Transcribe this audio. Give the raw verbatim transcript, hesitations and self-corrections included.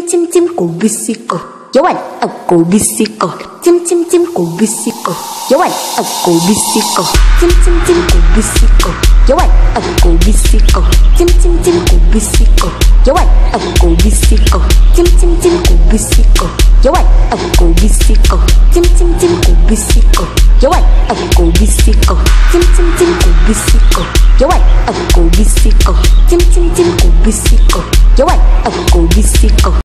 chim chim cổ bisico, dấu ảnh ở cổ bisico, chim chim chim cổ bisico, dấu ảnh ở cổ bisico, chim chim chim cổ bisico, dấu ảnh ở cổ bisico, chim chim chim cổ bisico, dấu ảnh ở cổ bisico, chim chim chim cổ bisico, dấu ảnh ở cổ bisico, chim chim chim cổ bisico, dấu ảnh ở cổ bisico, chim chim chim cổ bisico, dấu ảnh ở cổ bisico, chim chim chim cổ bisico, dấu ảnh ở cổ bisico.